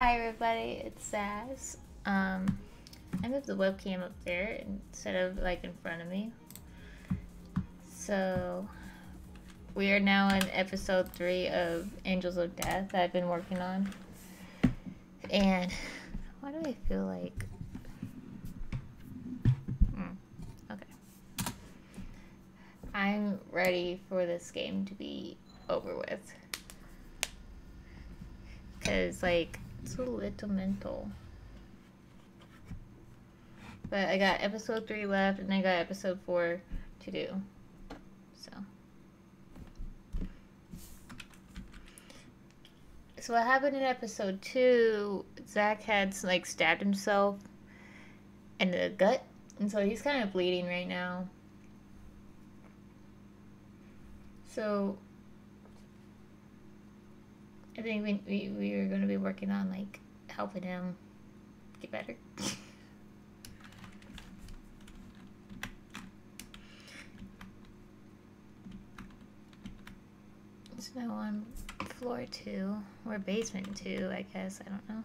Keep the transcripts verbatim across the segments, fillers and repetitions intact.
Hi everybody, it's Zaz. Um, I moved the webcam up there instead of like in front of me. So we are now in episode three of Angels of Death that I've been working on. And why do I feel like... Mm, okay. I'm ready for this game to be over with. Because like, it's a little mental. But I got episode three left, and I got episode four to do. So. So what happened in episode two, Zach had, like, stabbed himself in the gut. And so he's kind of bleeding right now. So, I think we, we, we are going to be working on, like, helping him get better. It's now on floor two, or basement two, I guess, I don't know.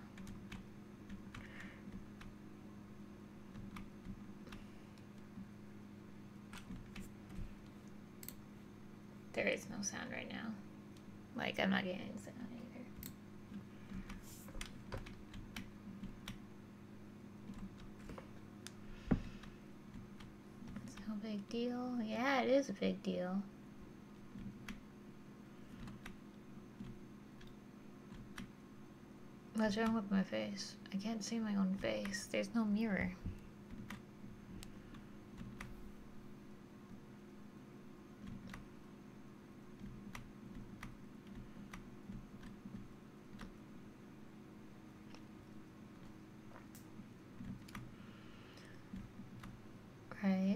There is no sound right now. Like, I'm not getting any sound either. It's no big deal. Yeah, it is a big deal. What's wrong with my face? I can't see my own face. There's no mirror. Right.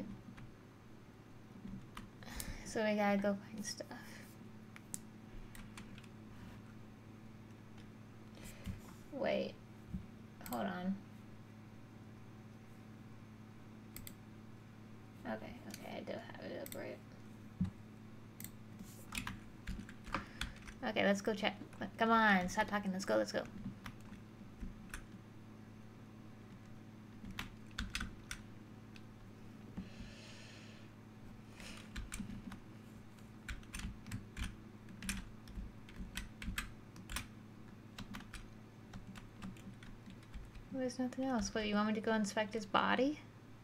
So we gotta go find stuff. Wait. Hold on. Okay, okay, I do have it up right. Okay, let's go check. Come on, stop talking. Let's go, let's go. There's nothing else. What, you want me to go inspect his body?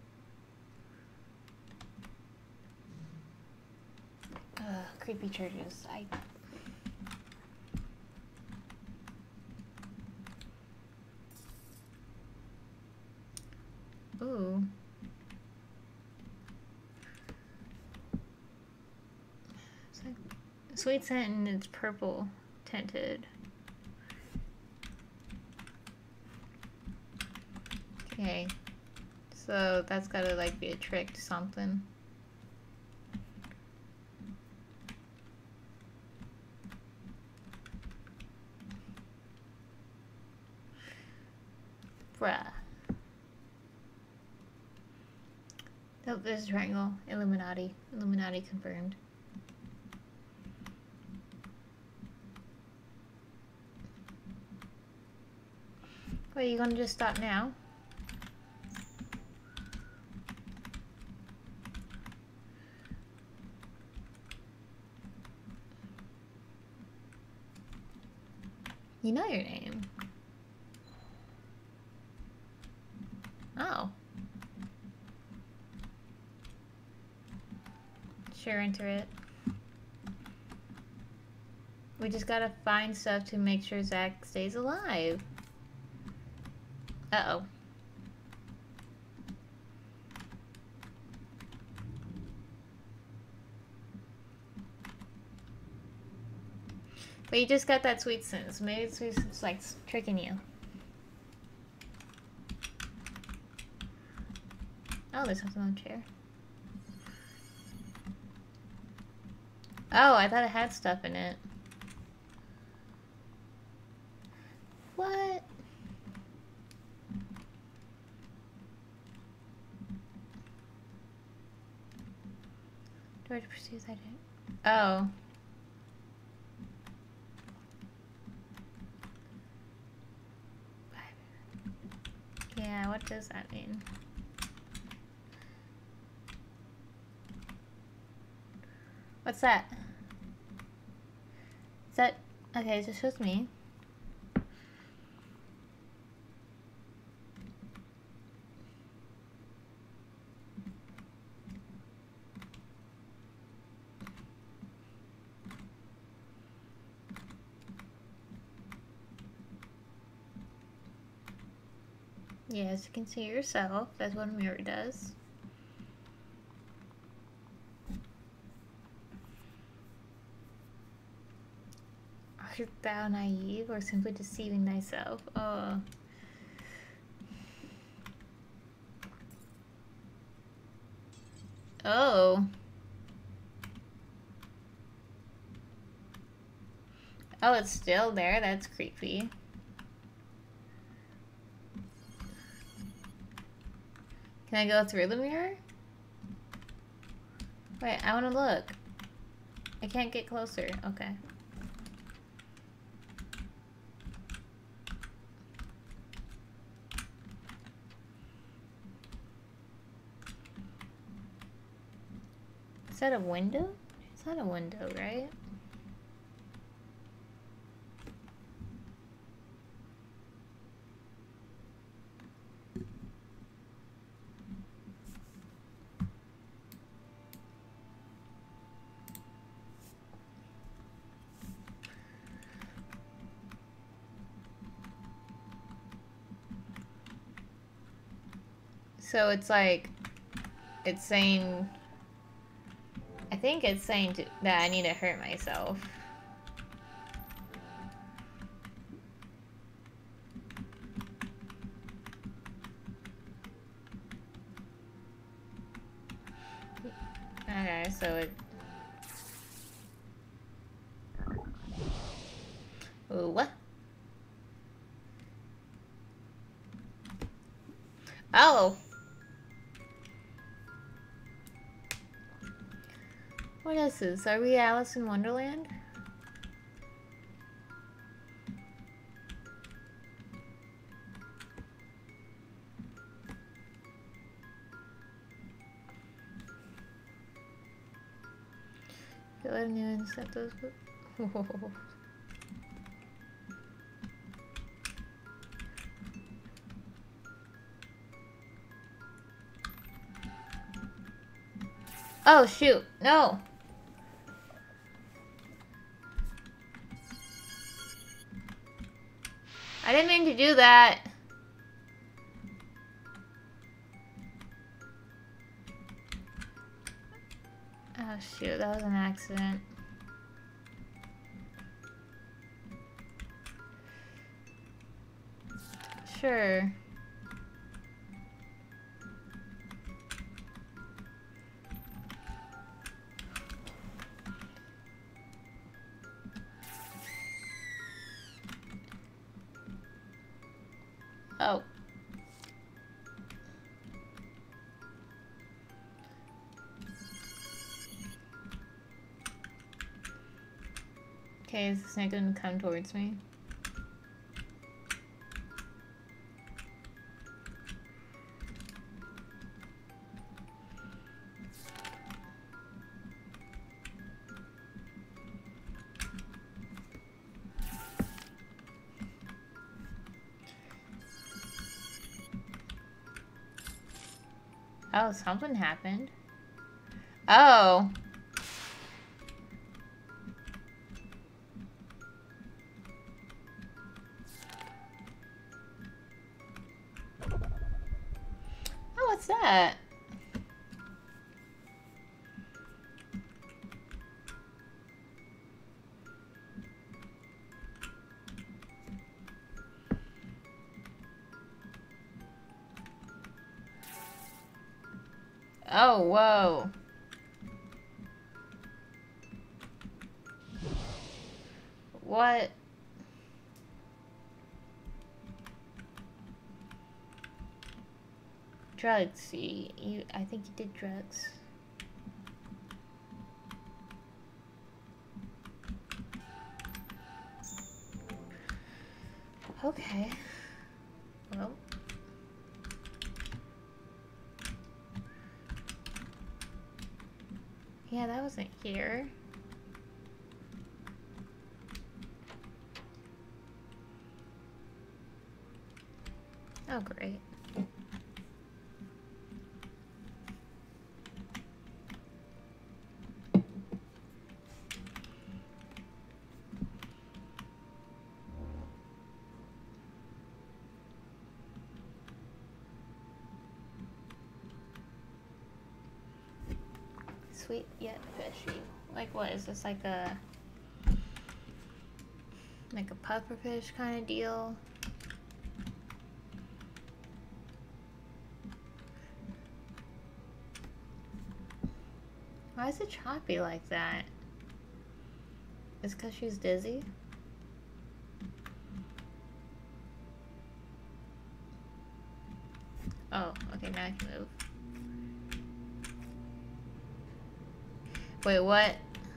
Ugh, creepy churches. I... Ooh. It's like sweet scent and it's purple tinted. Okay. So that's gotta like be a trick to something. Bruh. Oh, there's a triangle. Illuminati. Illuminati confirmed. Wait, you gonna just stop now? You know your name. Oh. Sure, enter it. We just gotta find stuff to make sure Zach stays alive. Uh-oh. But you just got that sweet scent, so maybe sweet scent's like tricking you. Oh, there's something on the chair. Oh, I thought it had stuff in it. What? Door to pursue that. Oh. Yeah, what does that mean? What's that? Is that... Okay, it just shows me. Yes, you can see yourself. That's what a mirror does. Art thou naive or simply deceiving thyself? Oh. Oh. Oh, it's still there? That's creepy. Can I go through the mirror? Wait, I want to look. I can't get closer. Okay. Is that a window? It's not a window, right? So it's like, it's saying, I think it's saying to, that I need to hurt myself. Okay, so it... Ooh, what? Oh! What is this? Are we Alice in Wonderland? Go ahead and set those. Oh shoot, no! I didn't mean to do that. Oh shoot, that was an accident. Sure. Oh. Okay, is the snake gonna come towards me? Oh, something happened. Oh. Oh, what's that? Oh, whoa. What? Drugs. You, you, I think you did drugs. Okay. Well. Yeah, that wasn't here. Oh, great. Sweet yet fishy. Like what? Is this like a like a pufferfish kind of deal? Why is it choppy like that? It's because she's dizzy? Oh, okay, now I can move. Wait, what?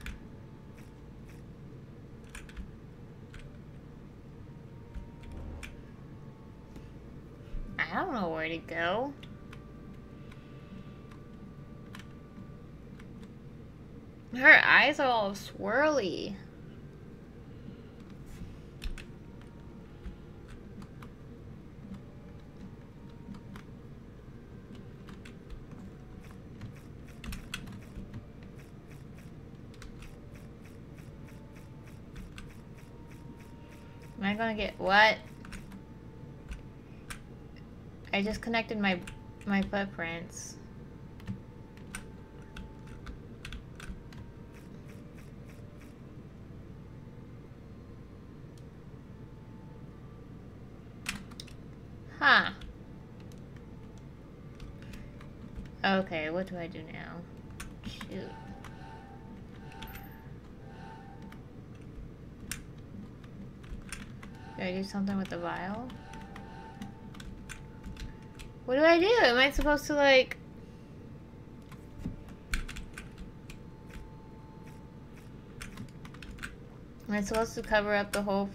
I don't know where to go. Her eyes are all swirly. Am I gonna get what? I just connected my my footprints. Huh. Okay, what do I do now? Shoot. Do I do something with the vial? What do I do? Am I supposed to, like... Am I supposed to cover up the whole...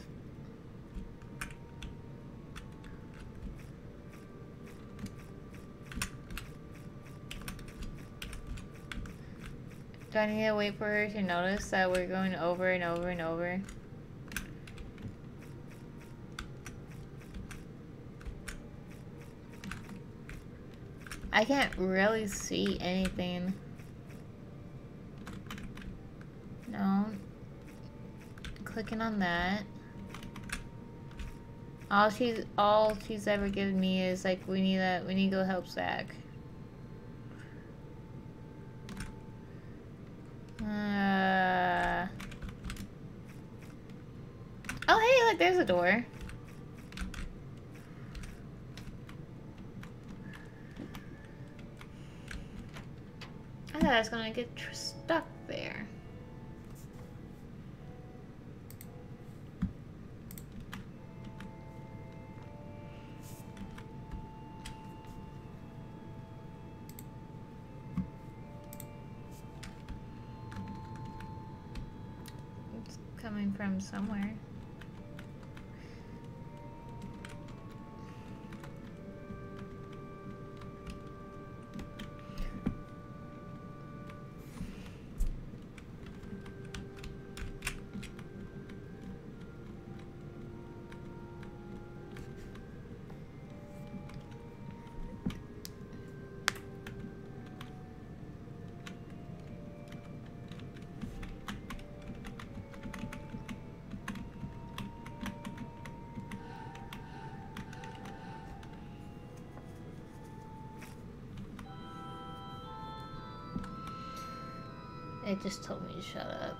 Do I need to wait for her to notice that we're going over and over and over? I can't really see anything. No. Clicking on that. All she's all she's ever given me is like, we need a we need to go help Zach. Uh. Oh hey, look, there's a door. I thought I was gonna get tr stuck there. It's coming from somewhere. It just told me to shut up.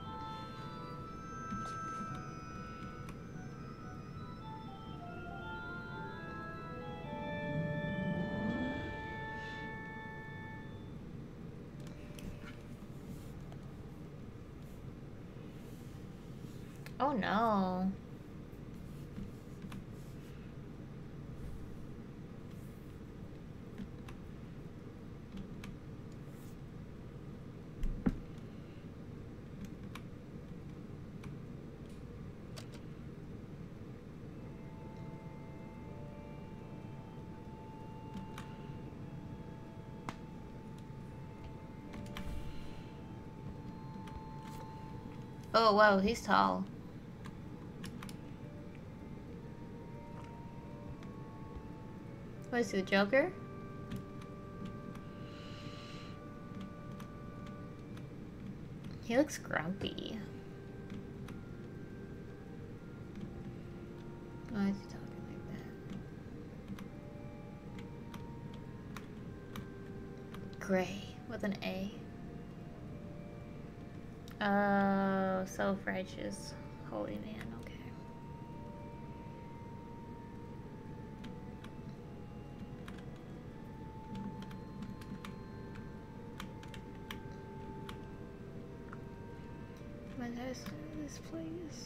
Oh no. Oh, wow, he's tall. What is he, the Joker? He looks grumpy. Why is he talking like that? Gray with an A. Oh, self-righteous. Holy man, okay. When I start this place.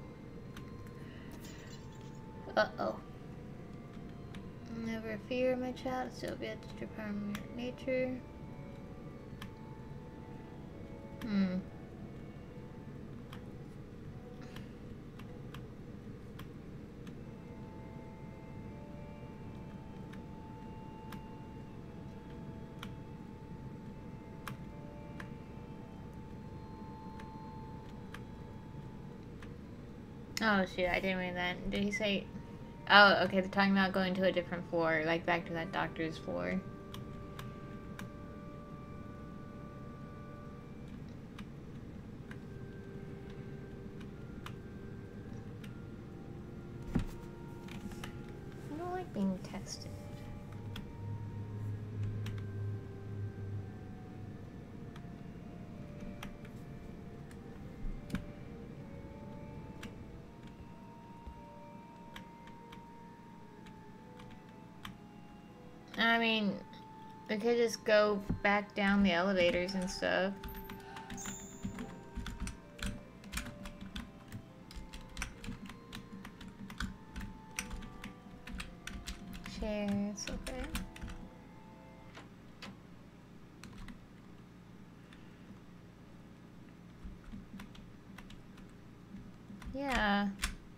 Uh-oh. Never fear, my child. Still be at the department of nature. Hmm. Oh shoot, I didn't read that. Did he say... Oh, okay, they're talking about going to a different floor, like back to that doctor's floor. I don't like being tested. I mean, we could just go back down the elevators and stuff. Chairs, okay. Yeah.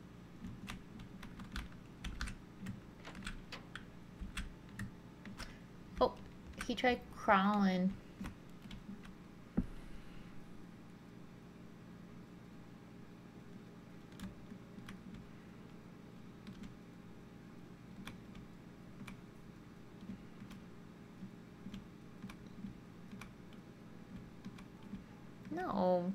Oh, he tried crawling. No.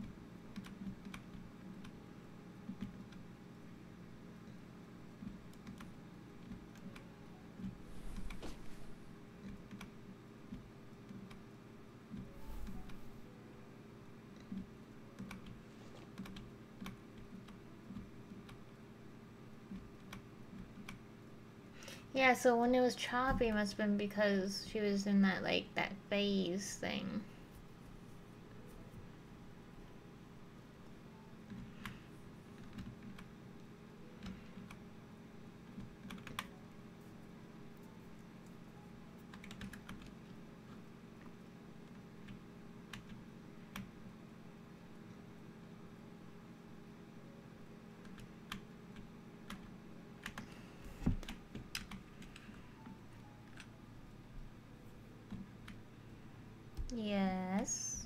Yeah, so when it was choppy, it must have been because she was in that, like, that phase thing. Yes.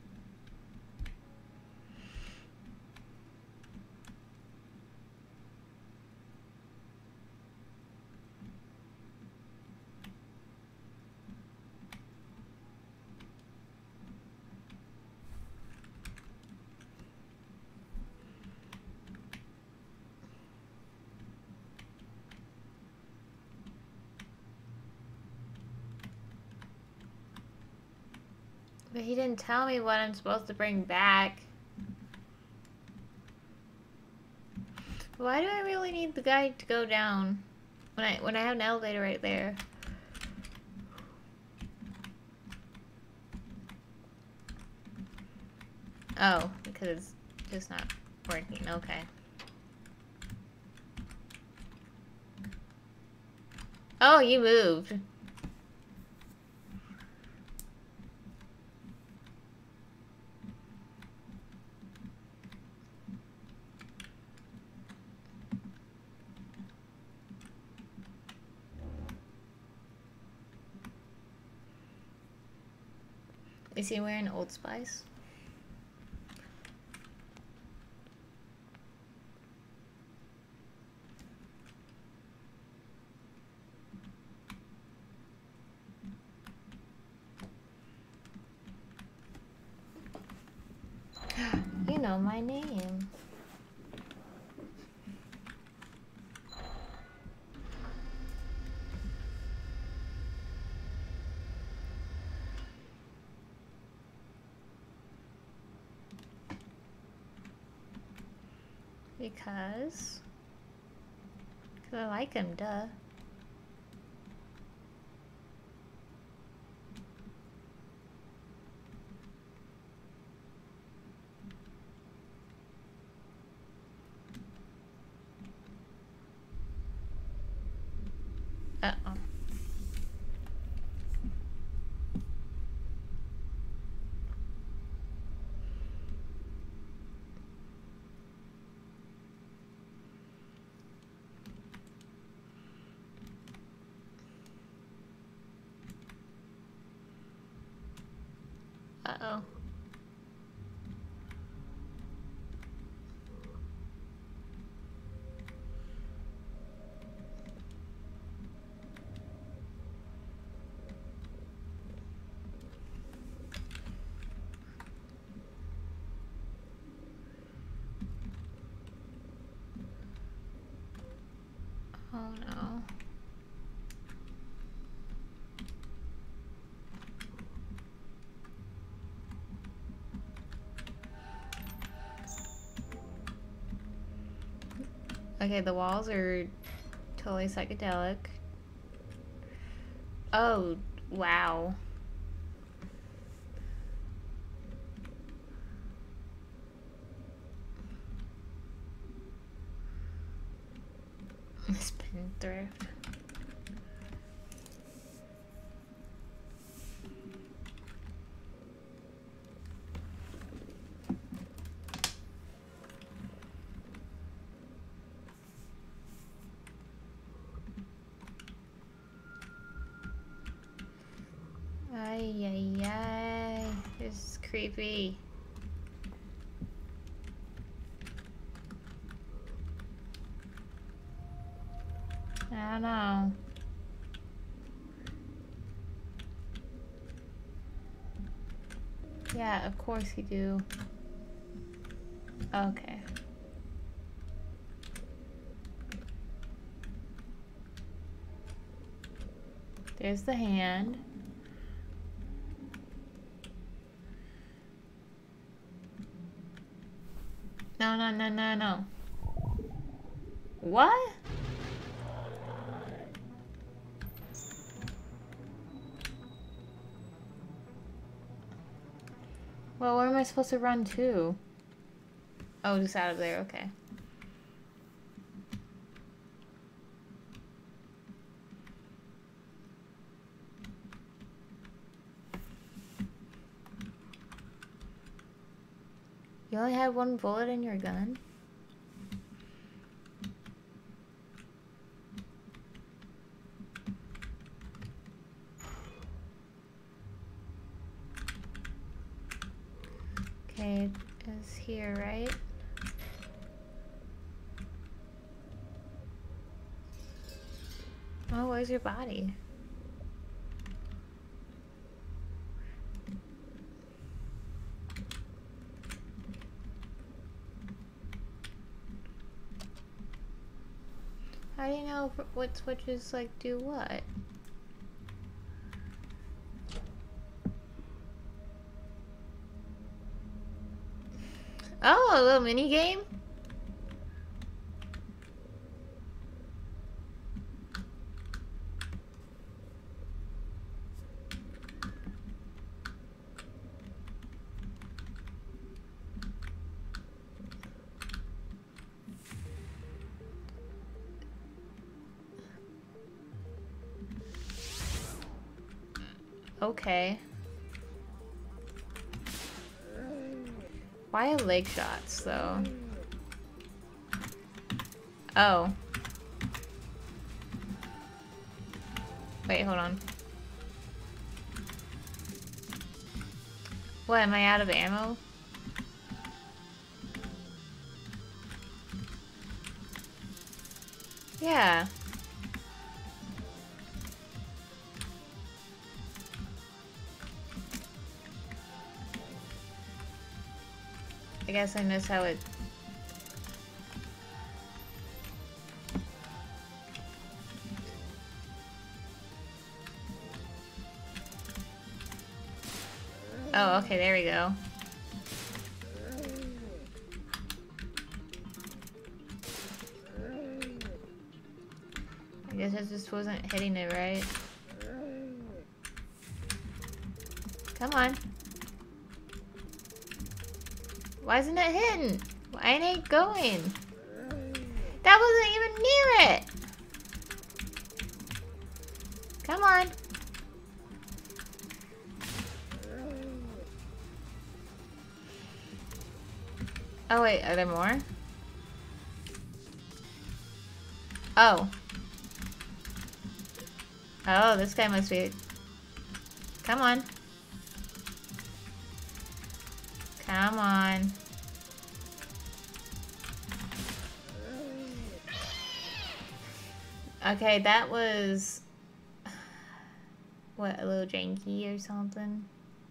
But he didn't tell me what I'm supposed to bring back. Why do I really need the guy to go down when I when I have an elevator right there? Oh, because it's just not working. Okay. Oh, you moved. Is he wearing Old Spice? know my name. Because... Because I like him, duh. Uh-oh. Uh-oh. Oh no. Okay, the walls are totally psychedelic. Oh, wow. Spendthrift. Ay, ay, ay. This is creepy. I don't know. Yeah, of course you do. Okay. There's the hand. No, no, no, no, no. What? Well, where am I supposed to run to? Oh, just out of there, okay. You only had one bullet in your gun? Okay, it's here, right? Oh, where's your body? How do you know what switches, like, do what? Oh, a little mini game? Okay. Why leg shots, though? Oh. Wait, hold on. What, am I out of ammo? Yeah. I guess I missed how it... Oh, okay, there we go. I guess I just wasn't hitting it right. Come on. Why isn't it hitting? Why ain't it going? That wasn't even near it! Come on. Oh wait, are there more? Oh. Oh, this guy must be... Come on. Come on. Okay, that was... What, a little janky or something?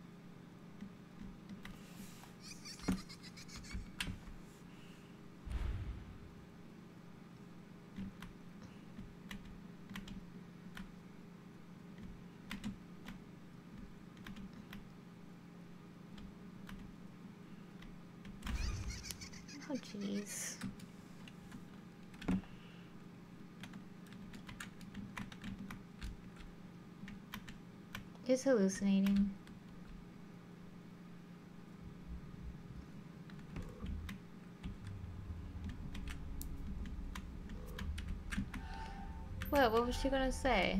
Oh, jeez. Just hallucinating. What? What was she gonna say?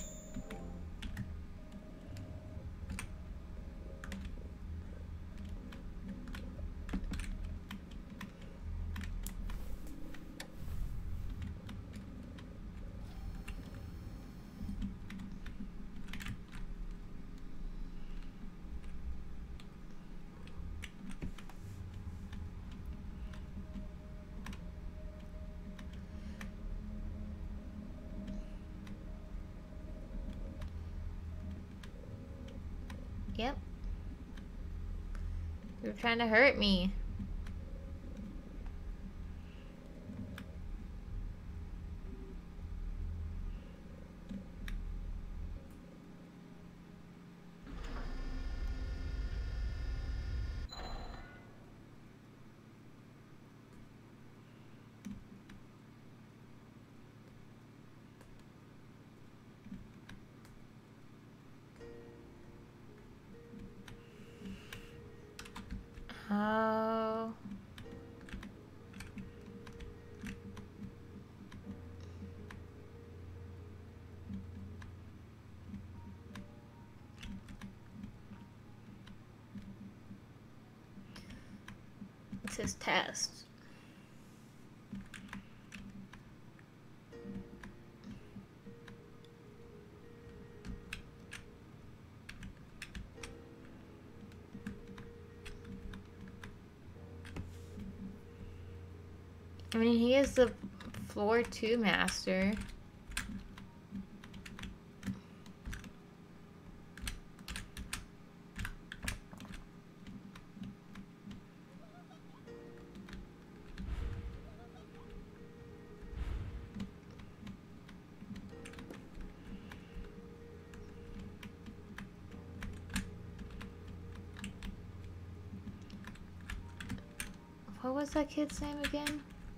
Yep. You're trying to hurt me. Oh. It's his test. I mean, he is the floor two master. What was that kid's name again?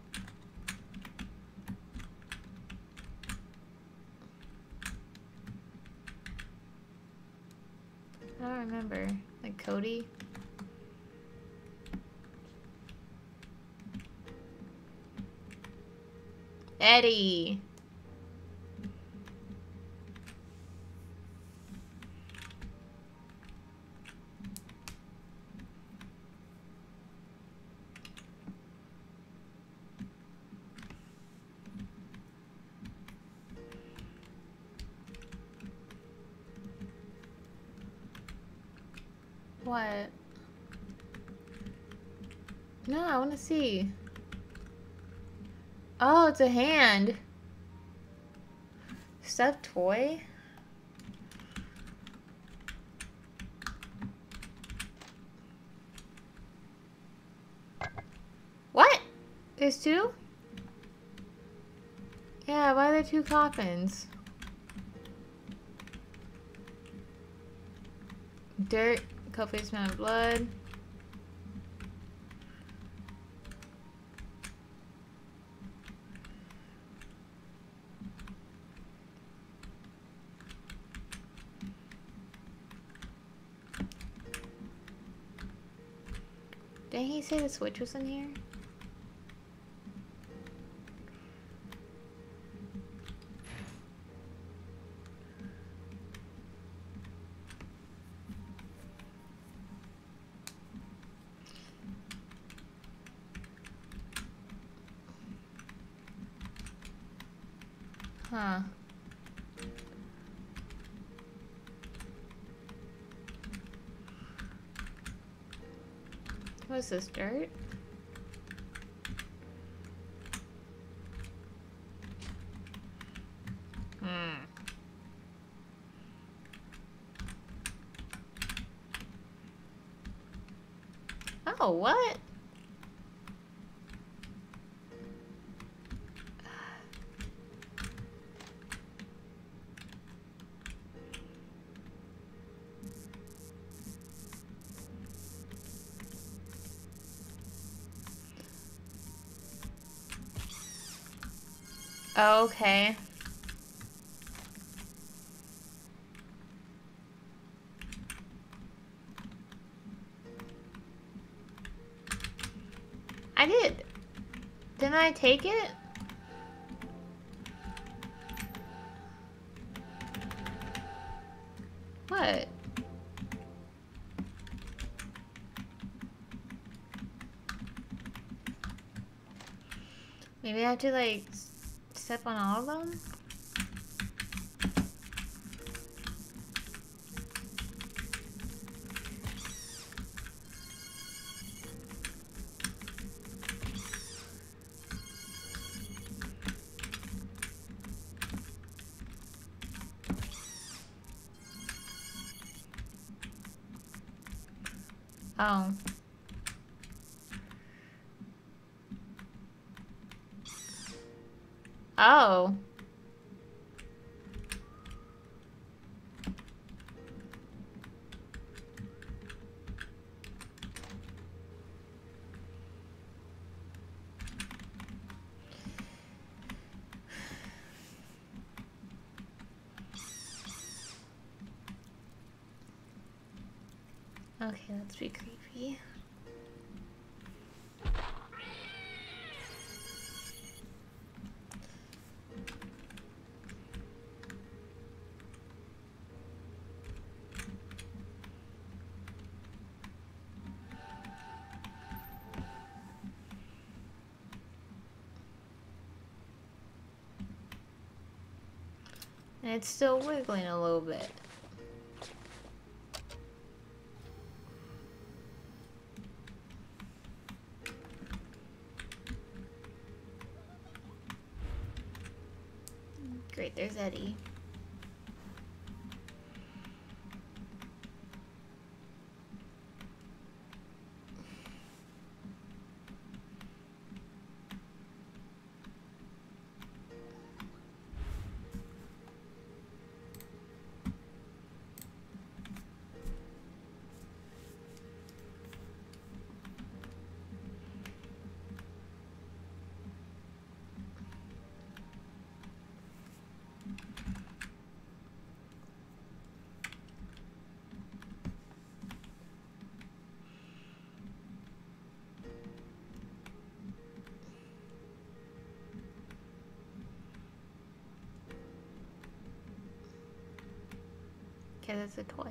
I don't remember. Like Cody? Eddie! What? No, I want to see. Oh, it's a hand. Stuffed toy? There's two? Yeah, why are there two coffins? Dirt, copious amount of blood. Didn't he say the switch was in here? Huh. What's this, dirt? Hmm. Oh, what? Oh, okay. I did. Didn't I take it? What? Maybe I have to, like, step on all of them? Oh. Oh. Okay, let's be creepy. And it's still wiggling a little bit. Great, there's Eddie. Okay, that's a toy.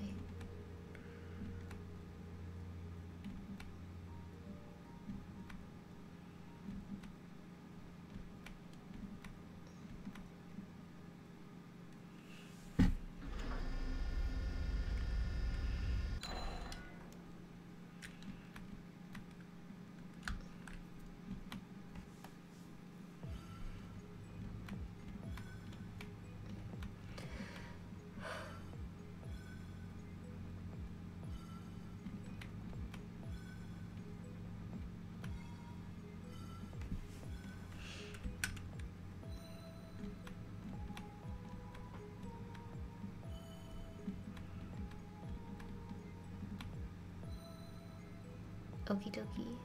Okie dokie.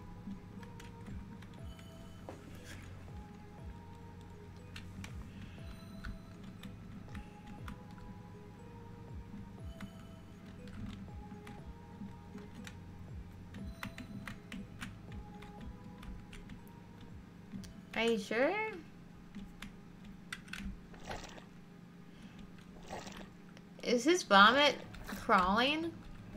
Are you sure? Is his vomit crawling?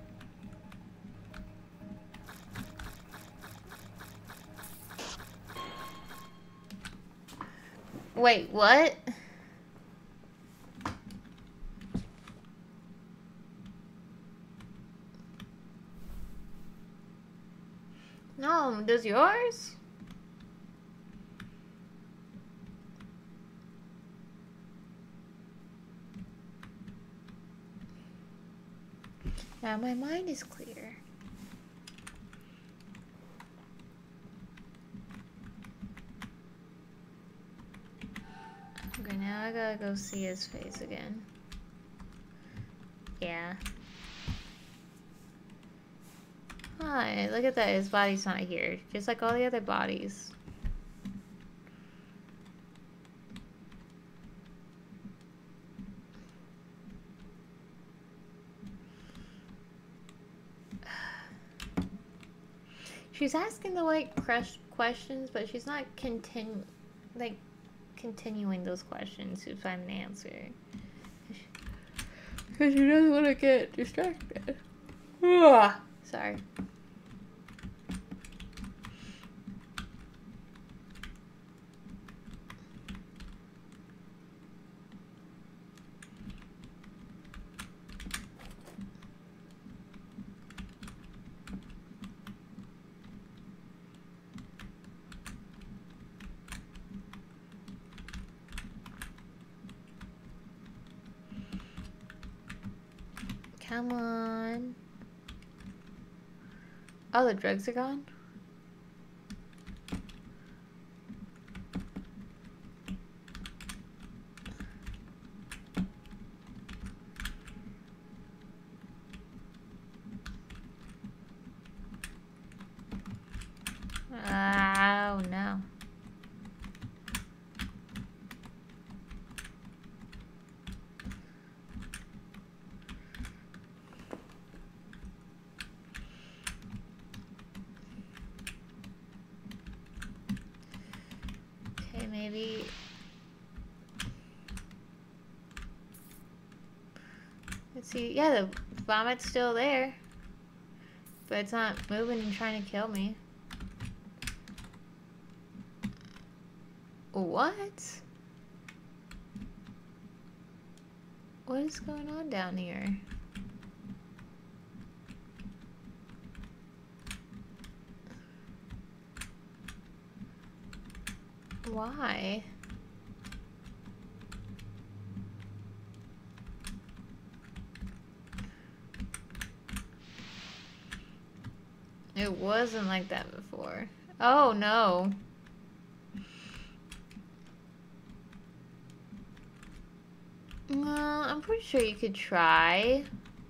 Wait, what? No, does yours? Now my mind is clear. Okay, now I gotta go see his face again. Yeah. Hi, look at that, his body's not here. Just like all the other bodies. She's asking the right questions, but she's not continu like continuing those questions to find an answer. Because she doesn't want to get distracted. Ugh. Sorry. Come on. Oh, the drugs are gone? Oh, no. Maybe let's see. Yeah, the vomit's still there, but it's not moving and trying to kill me. What? What is going on down here? Why? It wasn't like that before. Oh no. Well, I'm pretty sure you could try.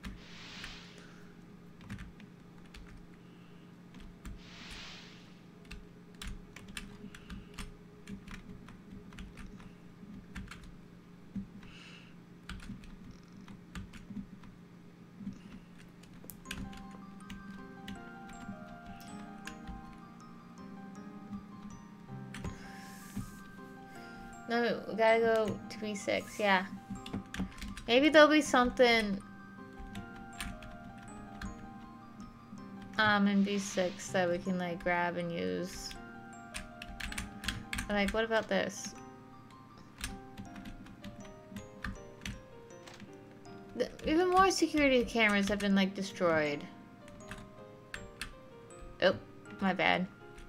No, we gotta go to B six, yeah. Maybe there'll be something um in B six that we can like grab and use. Like, what about this? The, even more security cameras have been like destroyed. Oh, my bad.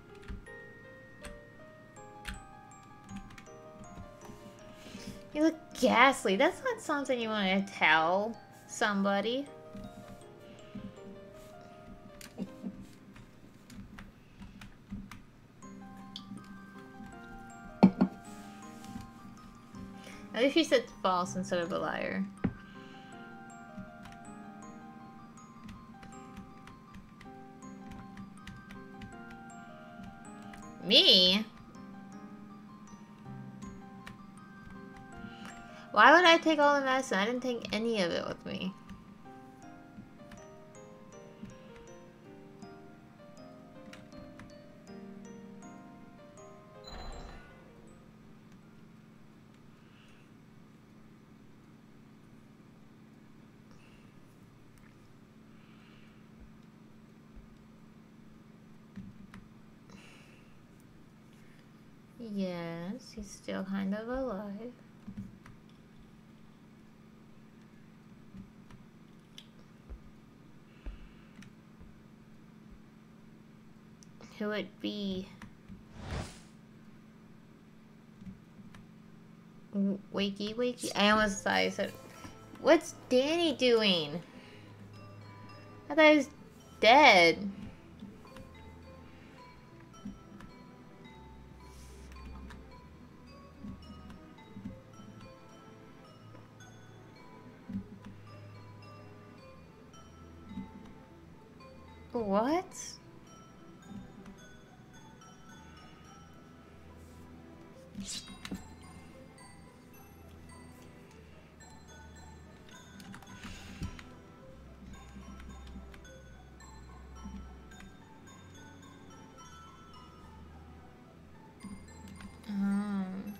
You look ghastly. That's not something you want to tell somebody. At least she said false instead of a liar. Me? Why would I take all the medicine? I didn't take any of it with me. Yes, he's still kind of alive. Who would be? Wakey, wakey. I almost thought I said, what's Danny doing? I thought he was dead. What? Um.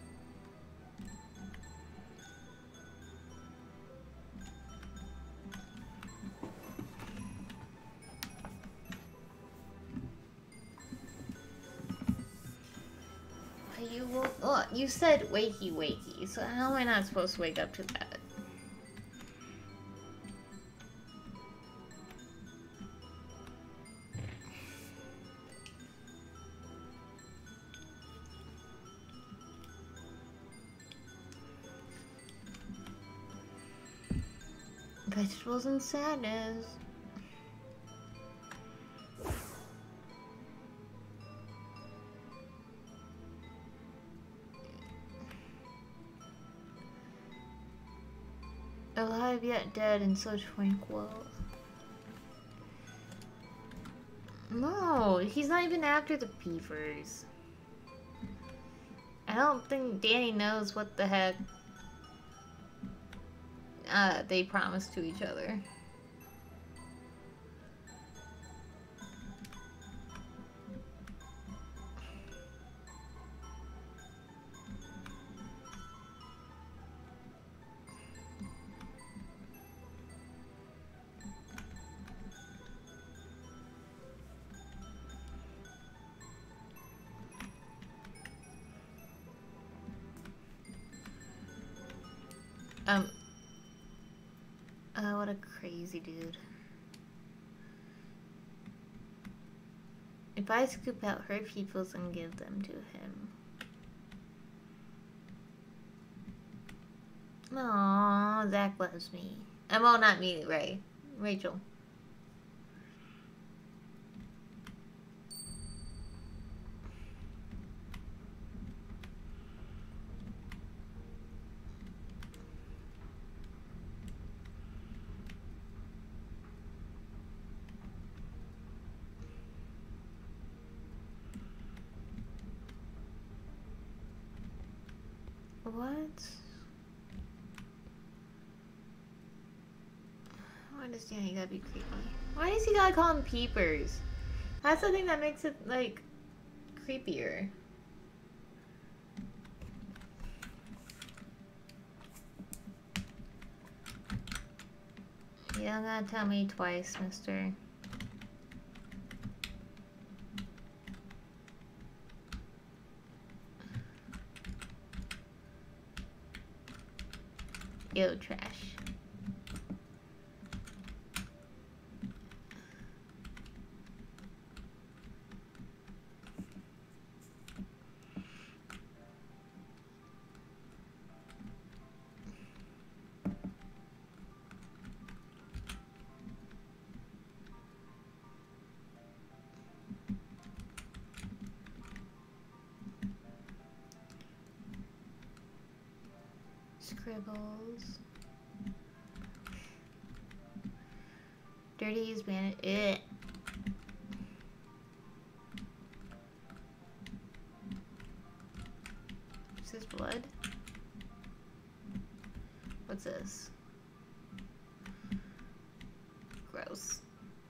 You will. Oh, you said wakey wakey, so how am I not supposed to wake up to that? Vegetables and sadness. Alive yet dead and so tranquil. No, he's not even after the Peepers. I don't think Danny knows what the heck uh, they promised to each other. Um. Oh, what a crazy dude. If I scoop out her peoples and give them to him. Aww, Zach loves me. Uh, well, not me, Ray. Rachel. What? I understand you gotta be creepy. Why does he gotta call them peepers? That's the thing that makes it, like, creepier. You don't gotta tell me twice, mister. Yo, trash. Scribbles. Dirty is bandit. Ugh. gross.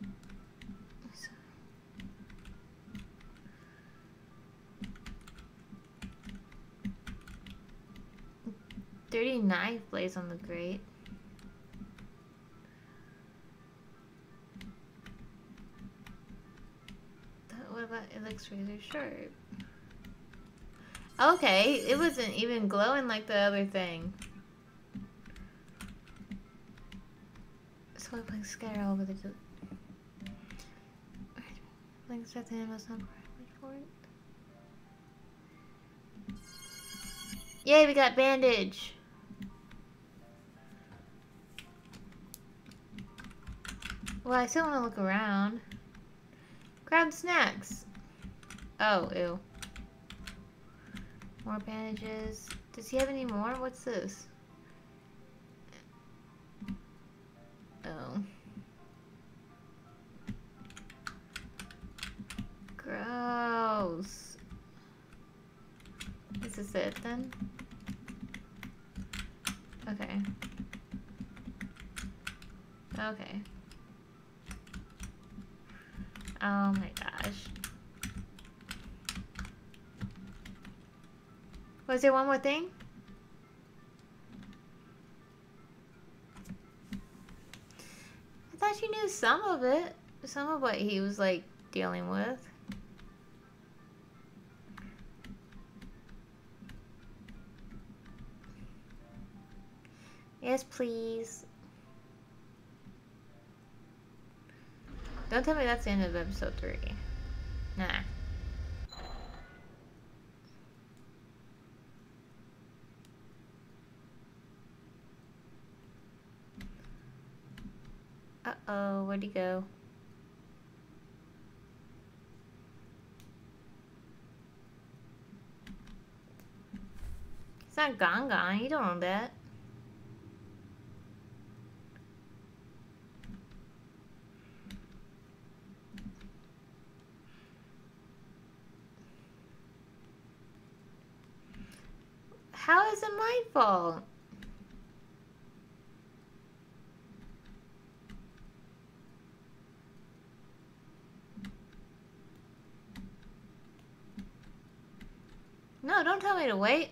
Dirty knife lays on the grate. What about it looks razor sharp? Okay, it wasn't even glowing like the other thing. So I playing scatter all over the like set the animals not for it. Yay, we got bandage. Well, I still want to look around. Grab snacks. Oh, ew. More bandages. Does he have any more? What's this? Oh. Gross. Is this it then? Okay. Okay. Oh my gosh. Was there one more thing? I thought you knew some of it. Some of what he was like dealing with. Yes, please. Don't tell me that's the end of episode three. Nah. Uh-oh, where'd he go? It's not gone gone, you don't know that. How is it my fault? No, don't tell me to wait.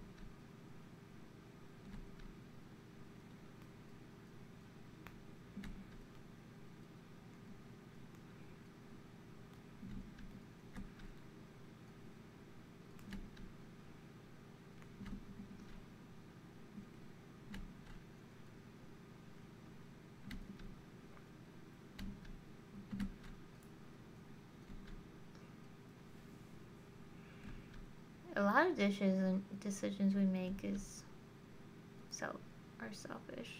A lot of dishes and decisions we make is self are selfish.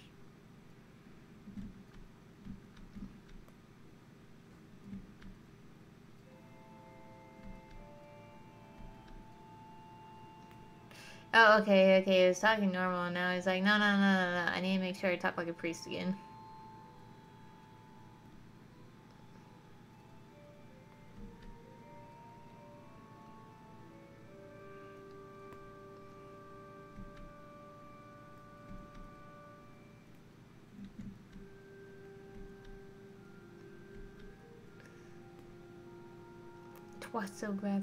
Oh, okay, okay. I was talking normal, and now he's like, no, no, no, no, no. I need to make sure I talk like a priest again. What's so rather?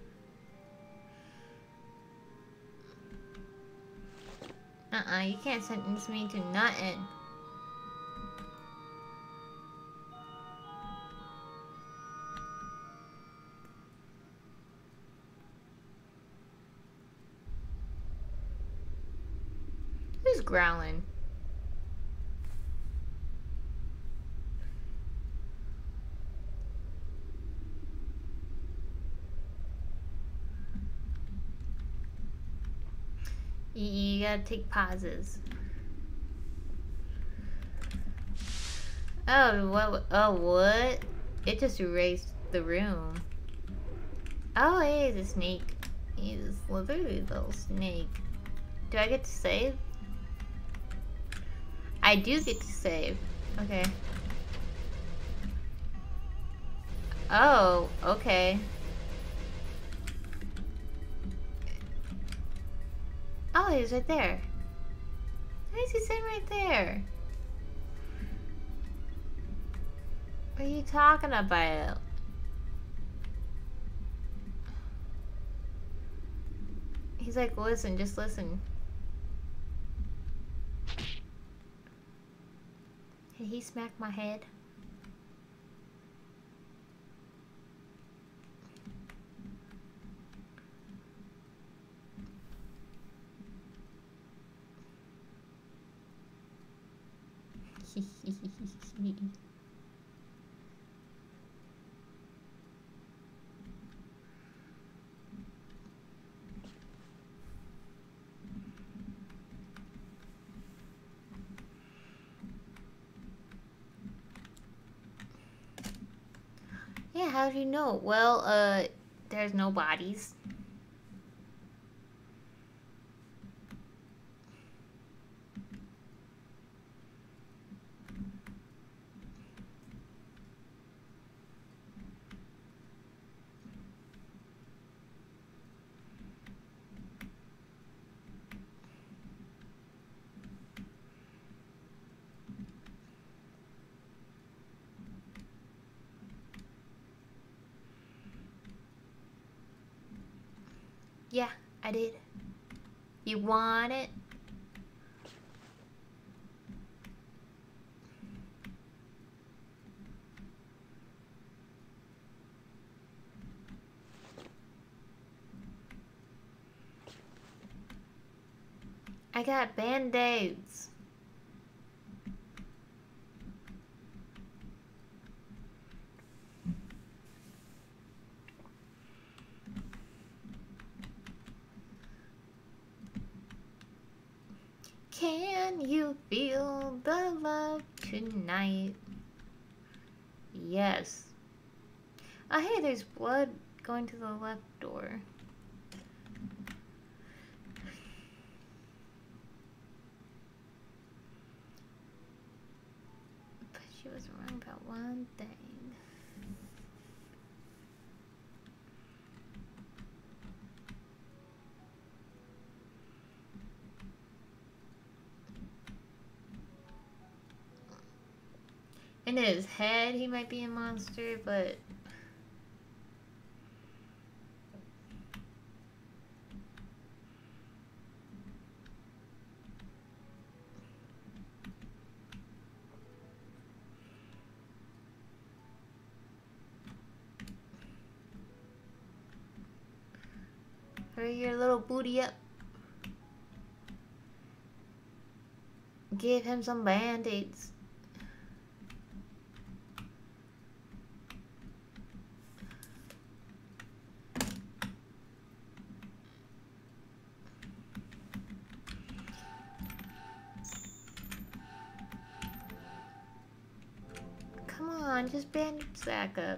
Uh-uh, you can't sentence me to nothing. Who's growling? You, you gotta take pauses. Oh, what? Oh, what? It just erased the room. Oh, hey, he's a snake. He's a slithery little snake. Do I get to save? I do get to save. Okay. Oh, okay. Oh, he's right there. Why is he sitting right there? What are you talking about? He's like, listen, just listen. Did he smack my head? Yeah, how do you know? Well, uh, there's no bodies. Yeah, I did. You want it? I got band-aids. Can you feel the love tonight? Yes. Oh, hey, there's blood going to the left door. But she was wrong about one thing. In his head, he might be a monster, but... Hurry your little booty up. Give him some band-aids. Come on, just bandage Zach up.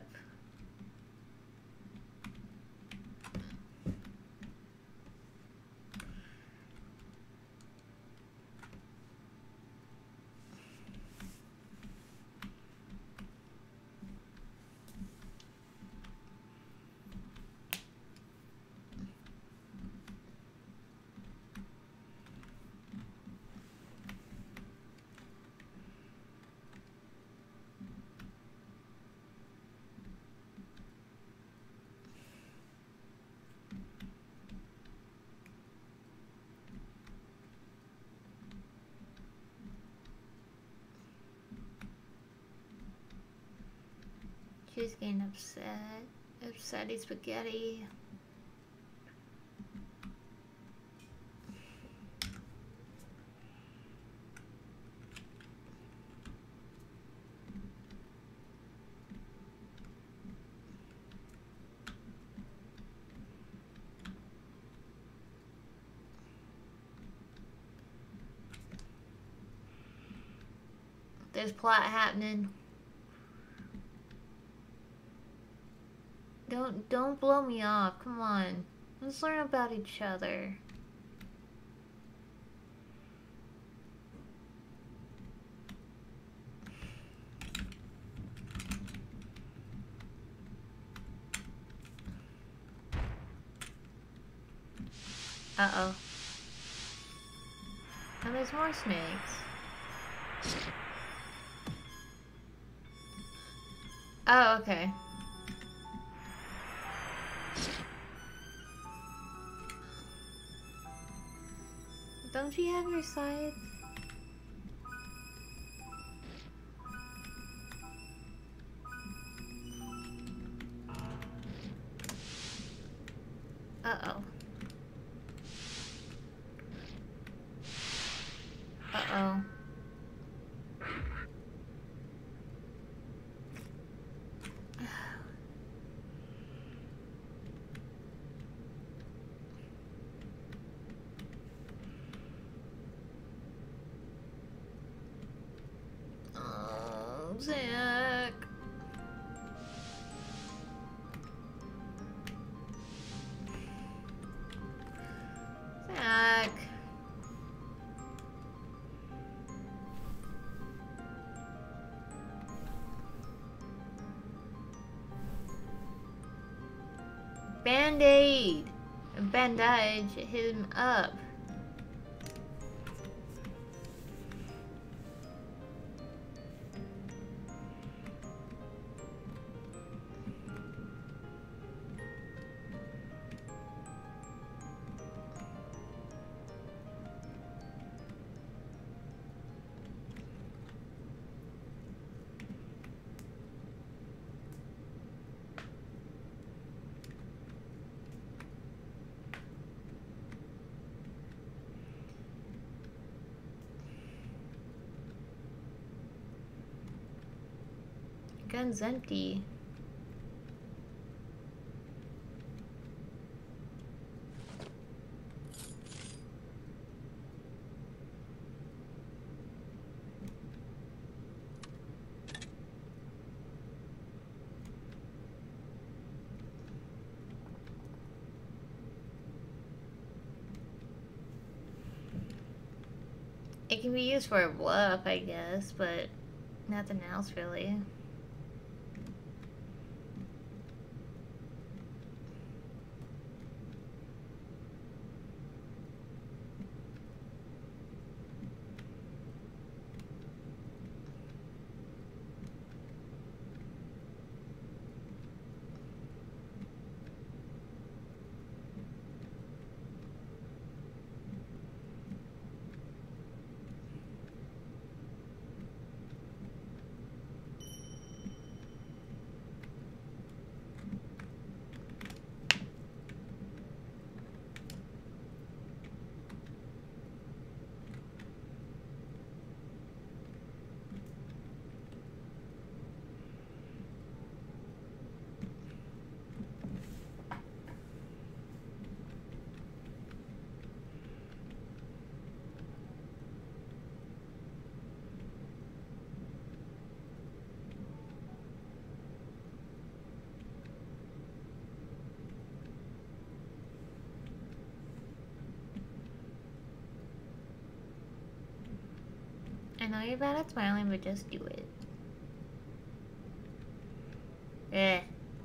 She's getting upset. Upsetty spaghetti. There's plot happening. Don't don't blow me off. Come on. Let's learn about each other. Uh-oh. And there's more snakes. Oh, okay. Don't you have your scythe? Uh-oh. Uh-oh. Oh, Zach. Zach. Band-aid. Bandage him up. Gun's empty. It can be used for a bluff, I guess, but nothing else really. I know you're bad at smiling, but just do it. Eh.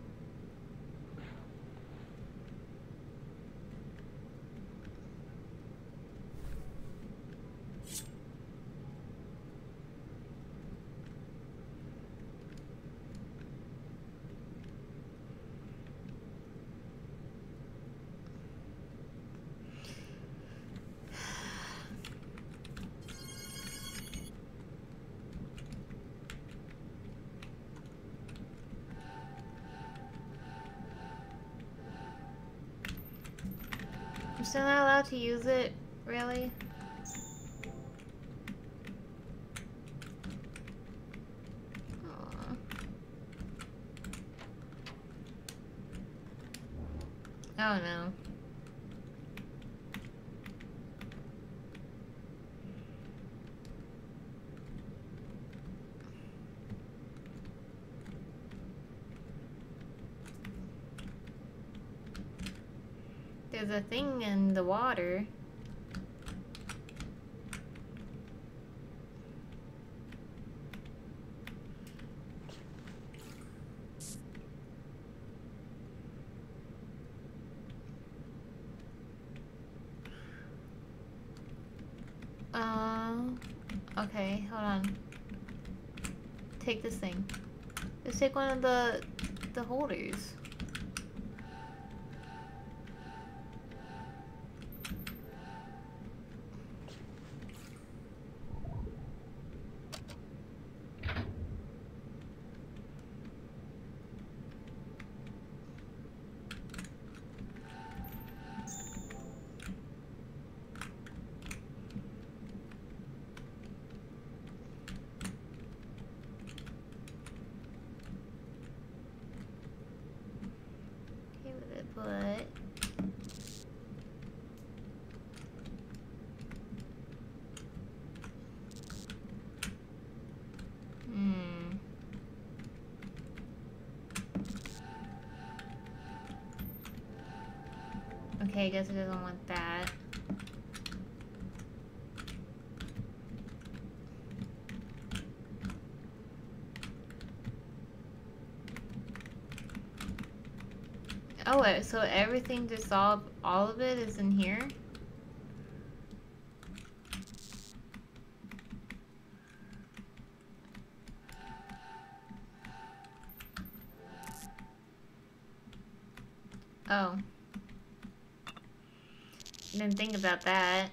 I'm still not allowed to use it, really? Aww. Oh no. There's a thing in the water. Uh, okay, hold on. Take this thing. Let's take one of the the holders. But hmm. Okay, I guess it doesn't want that. Oh, wait, so everything dissolved, all of it is in here? Oh. Didn't think about that.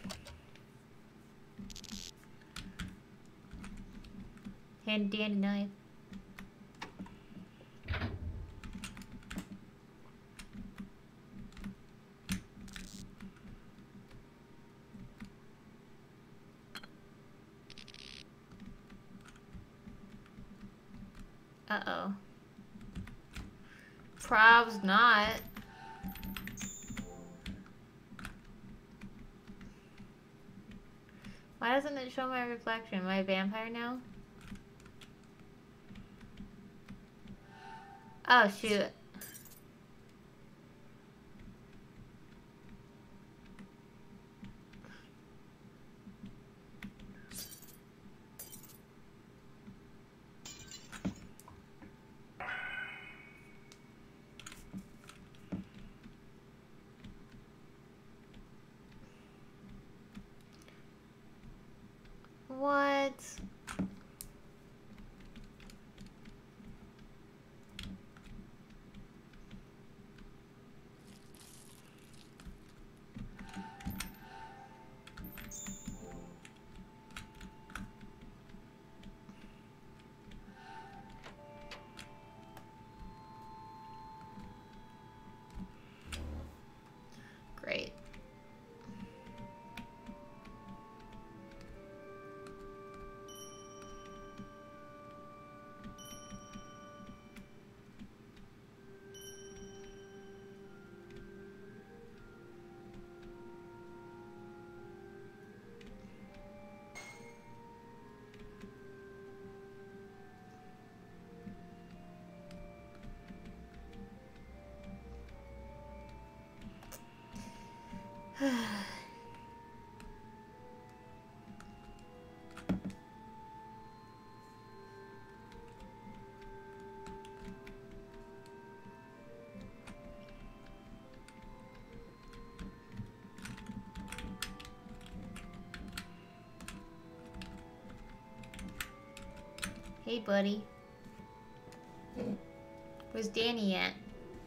Handy dandy knife. Uh-oh. Probs not. Why doesn't it show my reflection? Am I a vampire now? Oh, shoot. What? Great. Hey, buddy. Where's Danny at?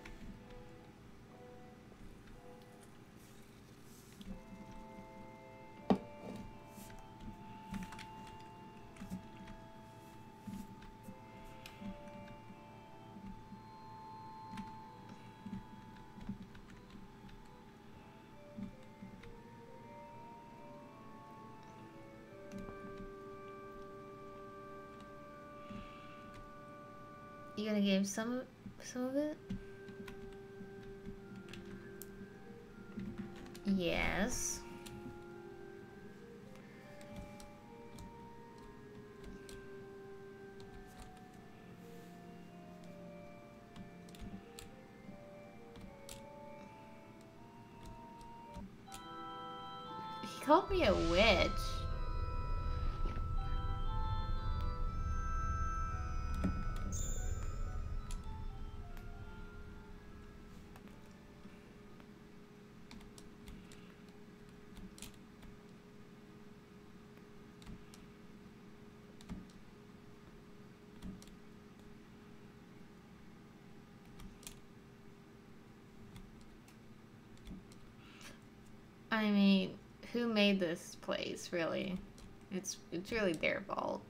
You gonna give some some of it? Yes. He called me a witch. I mean, who made this place, really? It's, it's really their fault.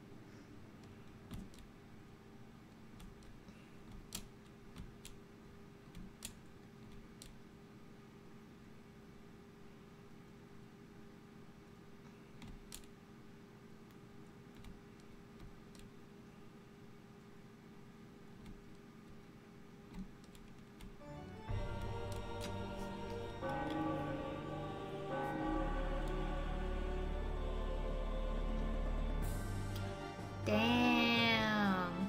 Damn.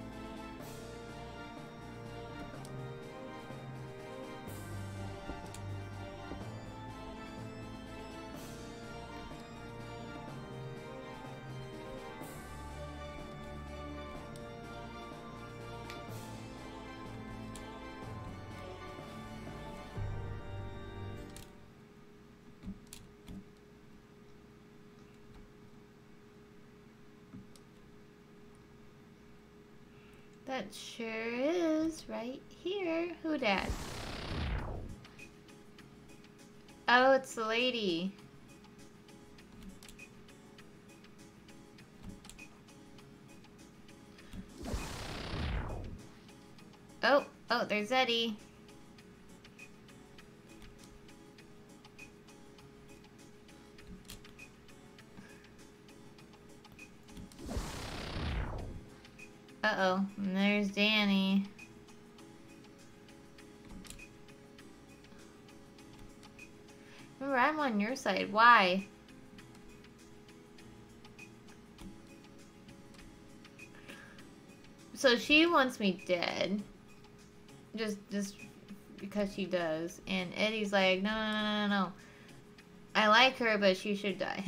That sure is right here. Who dat? Oh, it's the lady. Oh, oh, there's Eddie. Uh-oh, and there's Danny. Remember, I'm on your side. Why? So she wants me dead. Just, just because she does. And Eddie's like, no, no, no, no, no. I like her, but she should die.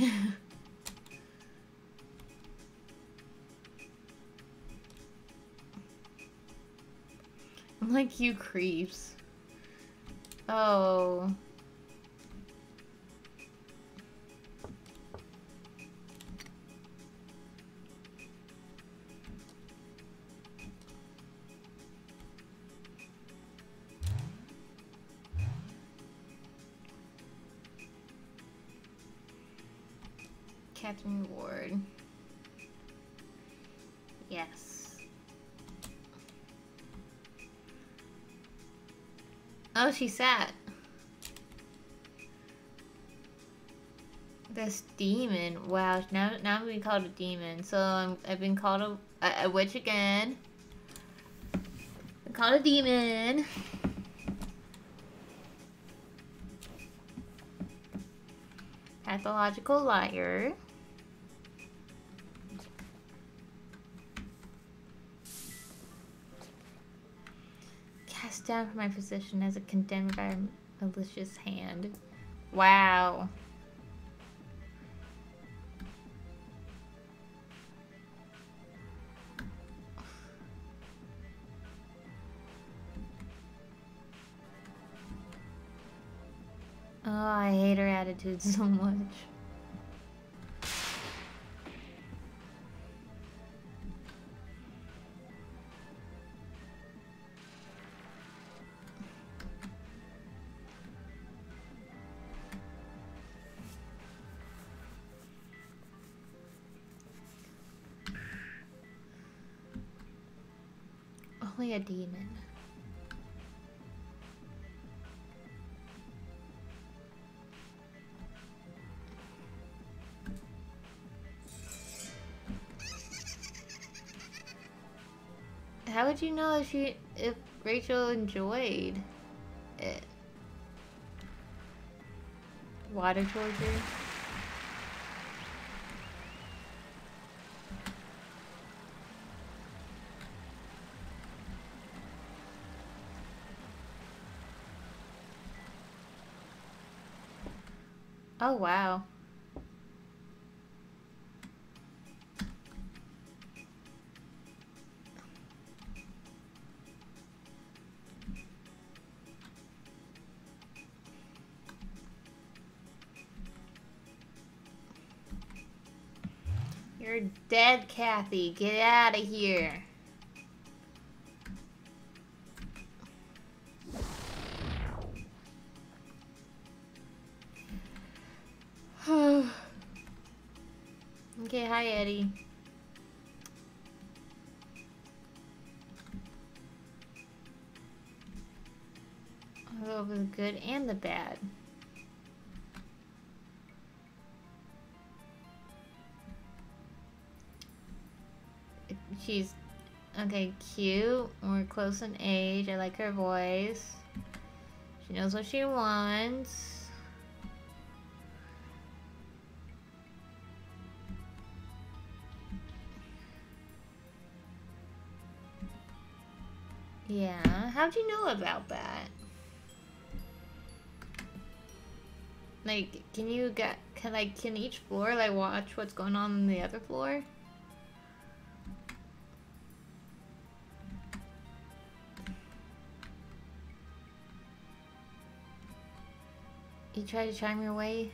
I'm like, you creeps. Oh. Catherine Ward. Yes. Oh, she sat. This demon. Wow. Now, now I'm being called a demon. So I'm, I've been called a, a, a witch again. I'm called a demon. Pathological liar. Cast down from my position as a condemned by a malicious hand. Wow. Oh, I hate her attitude so much. Only a demon. How would you know if she, if Rachel enjoyed it? Water torture? Oh, wow. You're dead, Kathy. Get out of here. Okay, hi Eddie. I'll go over the good and the bad. She's okay, cute. We're close in age. I like her voice. She knows what she wants. Yeah, how'd you know about that? Like, can you get, can like, can each floor, like, watch what's going on in the other floor? You try to chime your way?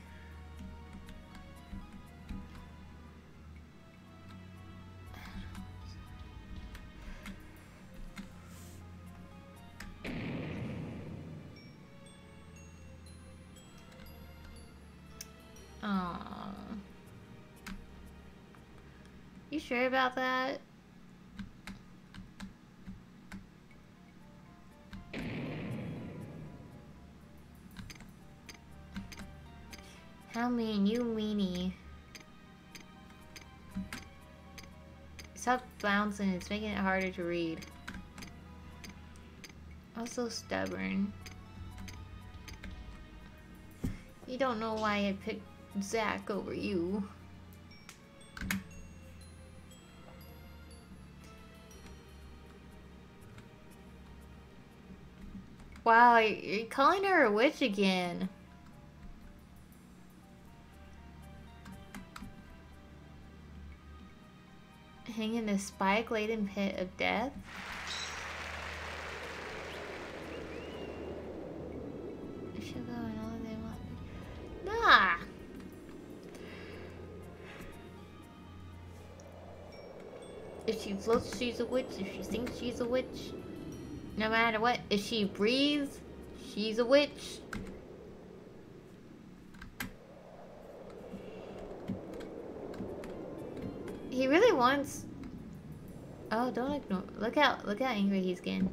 Aww. You sure about that? How mean, you meanie. Stop bouncing, it's making it harder to read. Also stubborn. You don't know why I picked Zach over you. Wow, you're calling her a witch again. Hang in a spike-laden pit of death? I should go and all they want. Nah! If she floats, she's a witch. If she sinks, she's a witch. No matter what. If she breathes, she's a witch. He really wants... Oh, don't ignore... Look out. Look how angry he's getting.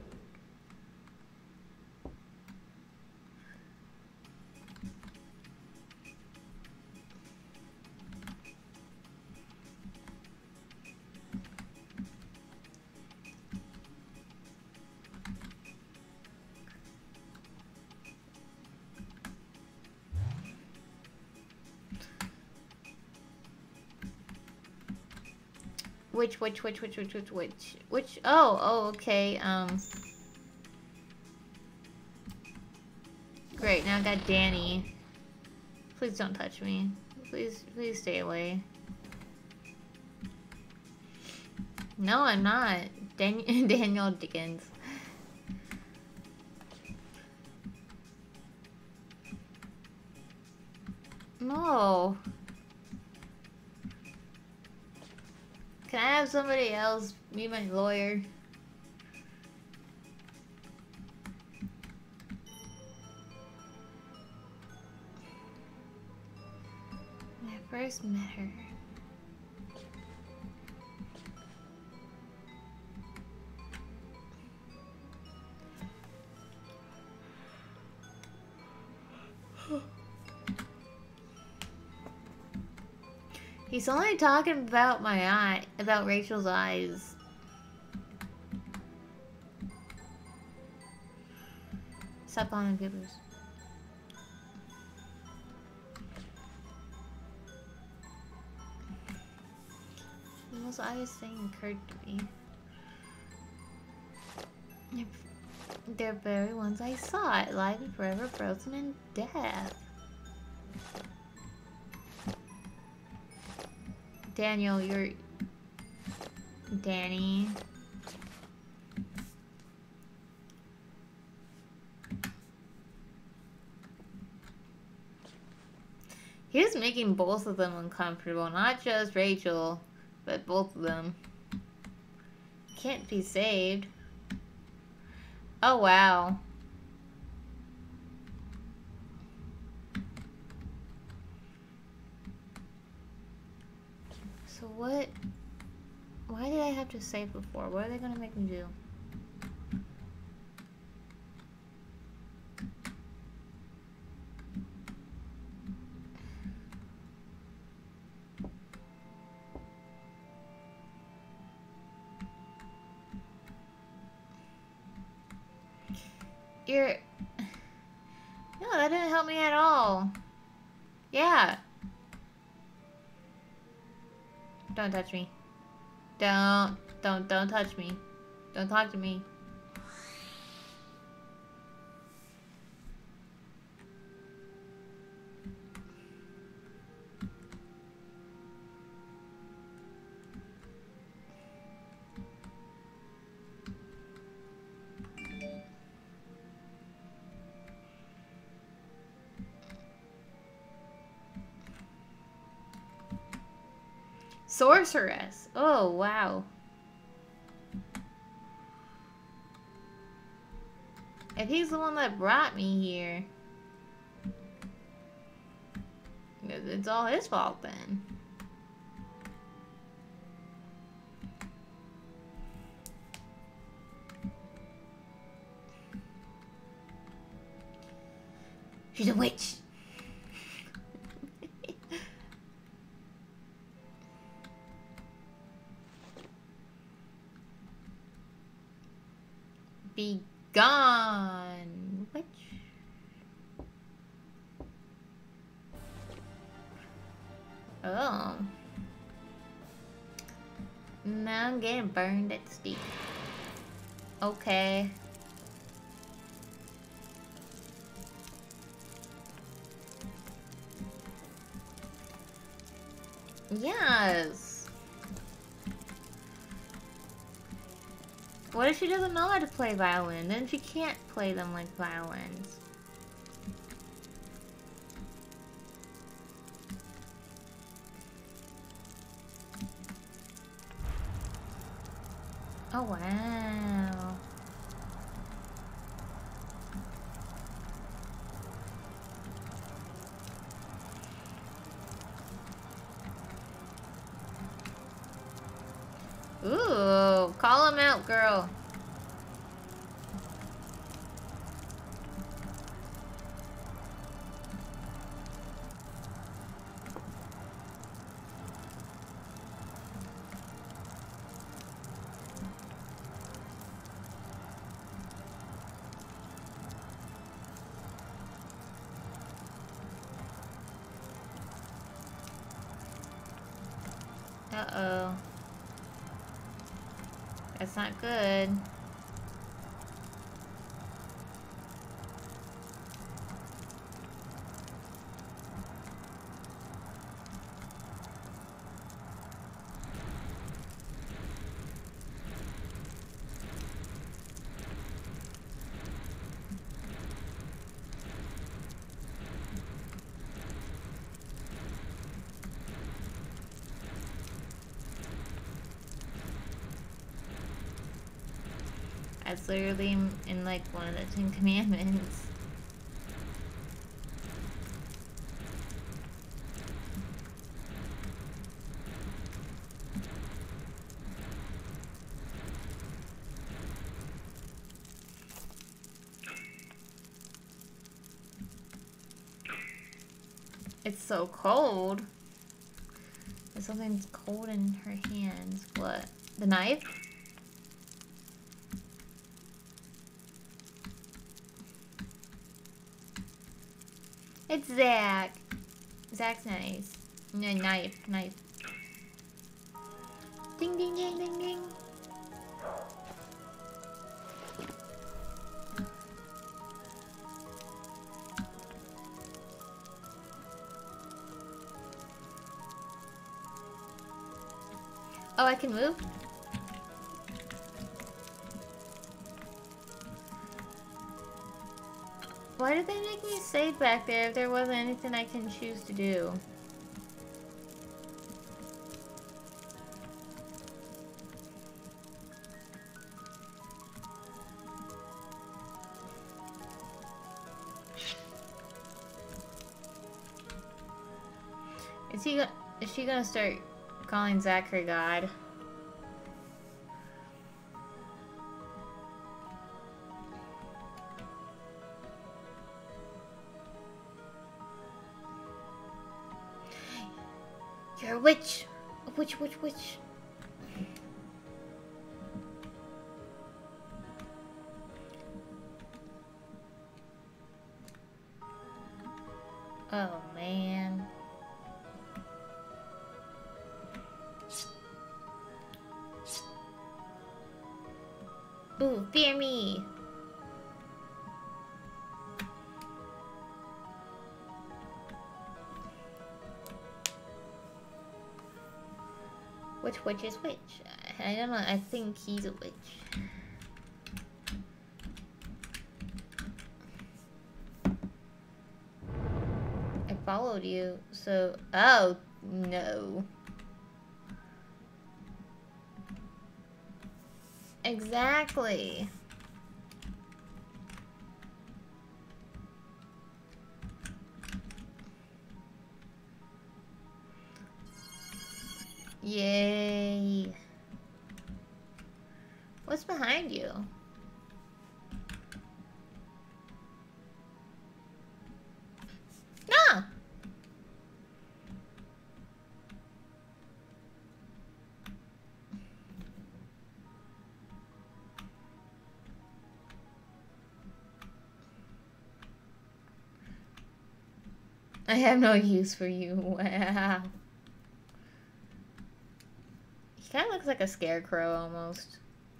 Which, which, which, which, which, which, which, which, oh, oh, okay, um. Great, now I got Danny. Please don't touch me. Please, please stay away. No, I'm not. Dan Daniel Dickens. No. Can I have somebody else be my lawyer? When I first met her. He's only talking about my eye, about Rachel's eyes. Stop calling them gibbers. The most obvious thing occurred to me. They're the very ones I saw, alive and forever frozen in death. Daniel, you're... Danny. He was making both of them uncomfortable, not just Rachel, but both of them. Can't be saved. Oh, wow. what? Why did I have to save before? What are they gonna make me do? You're... No, that didn't help me at all. Yeah. Don't touch me. Don't, don't, don't touch me. Don't talk to me. Sorceress. Oh, wow. If he's the one that brought me here, it's all his fault then. She's a witch. Be gone, witch. Oh. Now I'm getting burned at the stake. Okay. Yes. What if she doesn't know how to play violin? Then she can't play them like violins. Oh, wow. Ooh, call him out, girl. Uh-oh. That's not good. That's literally in like one of the Ten Commandments. It's so cold. There's something cold in her hands. What? The knife? It's Zach. Zach's nice. No, knife, knife. Ding, ding, ding, ding, ding. Oh, I can move? Why did they make me save back there if there wasn't anything I can choose to do? Is he go- is she gonna start calling Zachary God. You're a witch! A witch, witch, witch. Oh, man. Ooh, fear me! Which witch is which? I don't know, I think he's a witch. I followed you, so... Oh, no. Exactly. Yay. What's behind you? No! I have no use for you. Wow. He kind of looks like a scarecrow almost.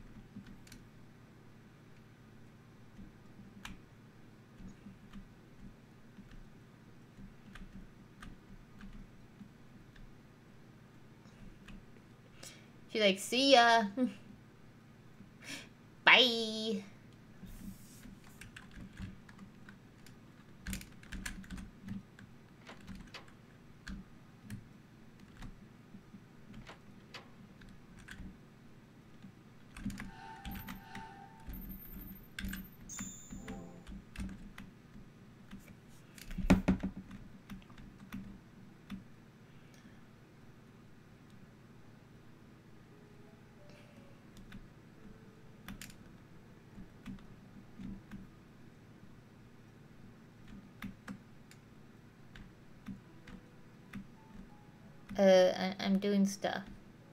She's like, see ya. Bye. Uh, I I'm doing stuff.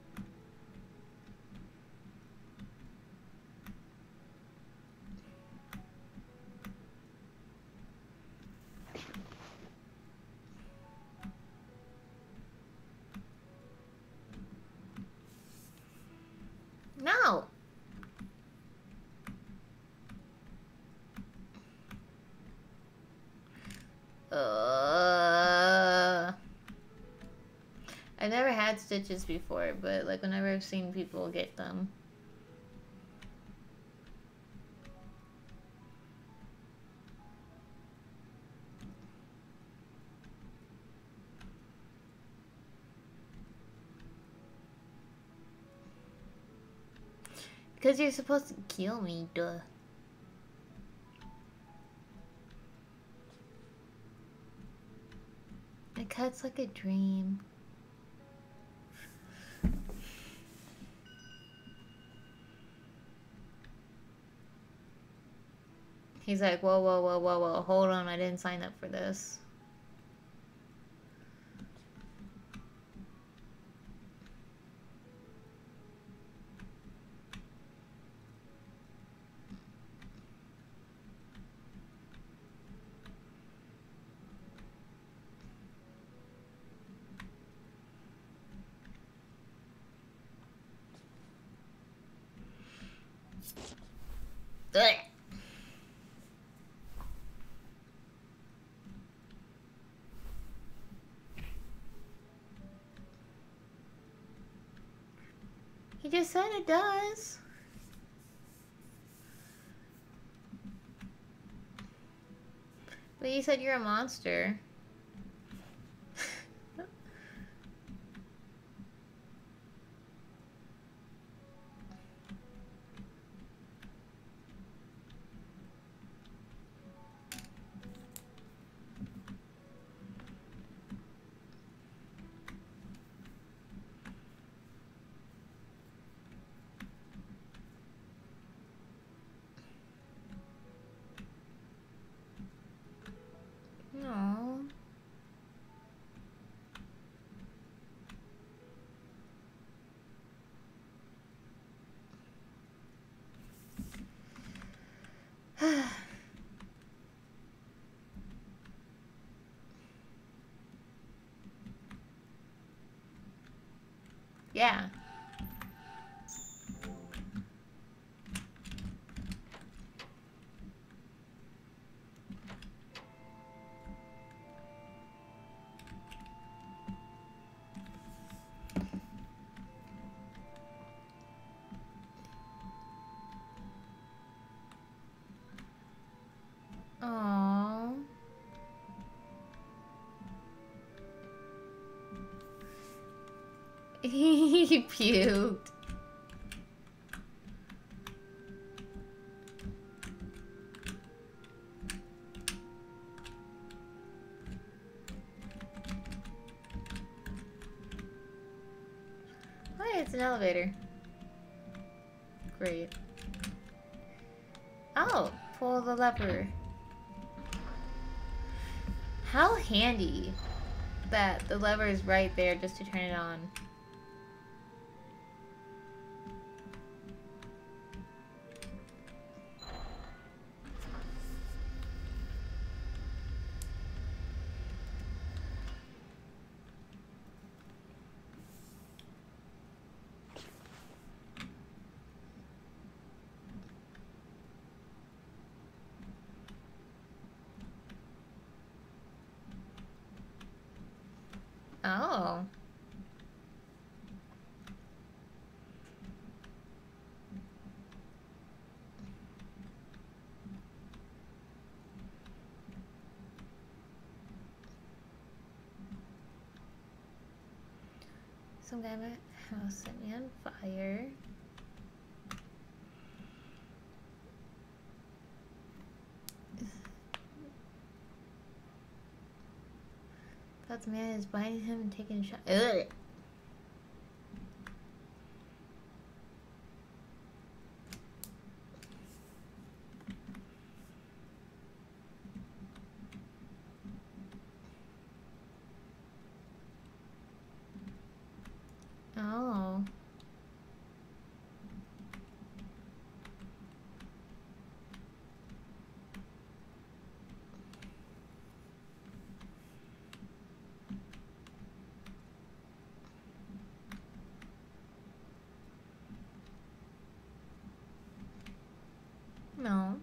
No. Uh, I've never had stitches before, but like whenever I've seen people get them. Because you're supposed to kill me, duh. It cuts like a dream. He's like, whoa, whoa, whoa, whoa, whoa, hold on, I didn't sign up for this. Ugh. He just said it does. But you said you're a monster. Yeah. Aww. He puked. Oh, it's an elevator. Great. Oh, pull the lever. How handy that the lever is right there just to turn it on. Oh. Some guy in my house set me on fire. That man is biting him and taking a shot. Ugh. Oh. No.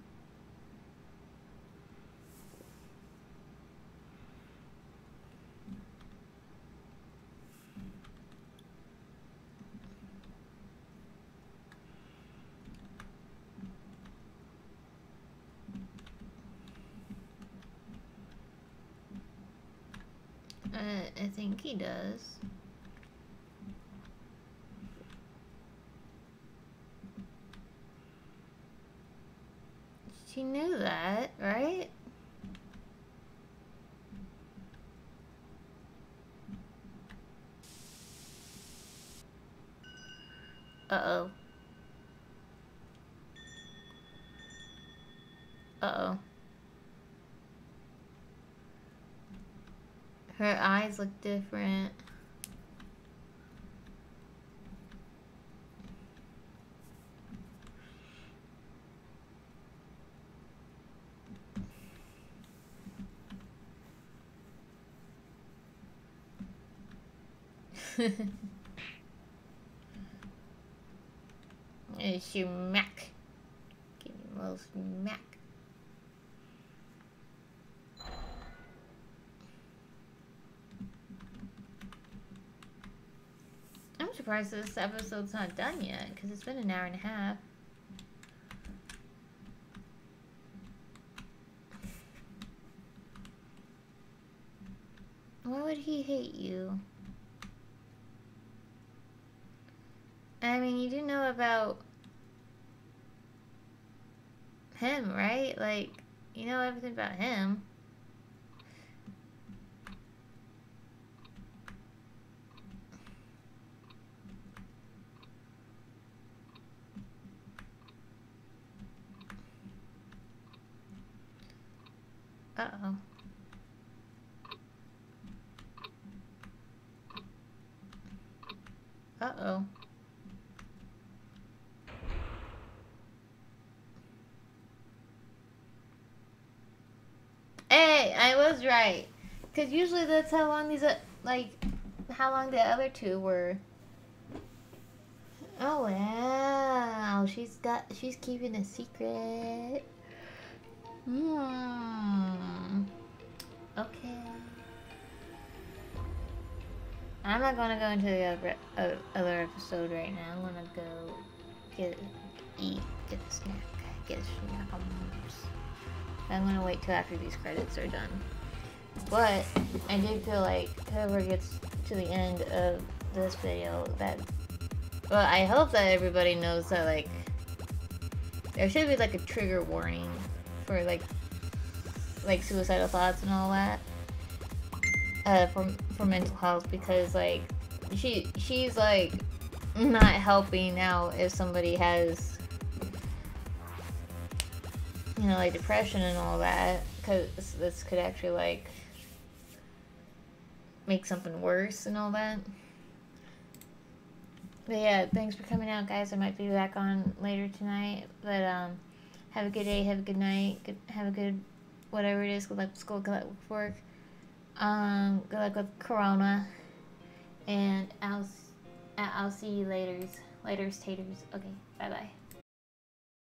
Uh, I think he does. She knew that, right? Uh-oh. Uh-oh. Her eyes look different. It's your Mac. Give me most Mac. I'm surprised this episode's not done yet, because it's been an hour and a half. Why would he hate you? I mean, you do know about him, right? Like, you know everything about him. Uh-oh. Uh-oh. Hey, I was right. Because usually that's how long these, uh, like, how long the other two were. Oh wow, she's got she's keeping a secret. Hmm. Okay. I'm not gonna go into the other, uh, other episode right now. I'm gonna go get eat, get a snack, get a snack. I'm gonna wait till after these credits are done. But I do feel like whoever gets to the end of this video, that well, I hope that everybody knows that like there should be like a trigger warning for like like suicidal thoughts and all that. Uh, for for mental health, because like she she's like not helping out if somebody has, you know, like depression and all that, because this could actually like make something worse and all that. But yeah, thanks for coming out, guys. I might be back on later tonight, but um, have a good day, have a good night, good, have a good whatever it is. Good luck with school, good luck with work. Um, good luck with Corona, and I'll I'll see you later, later taters. Okay, bye bye.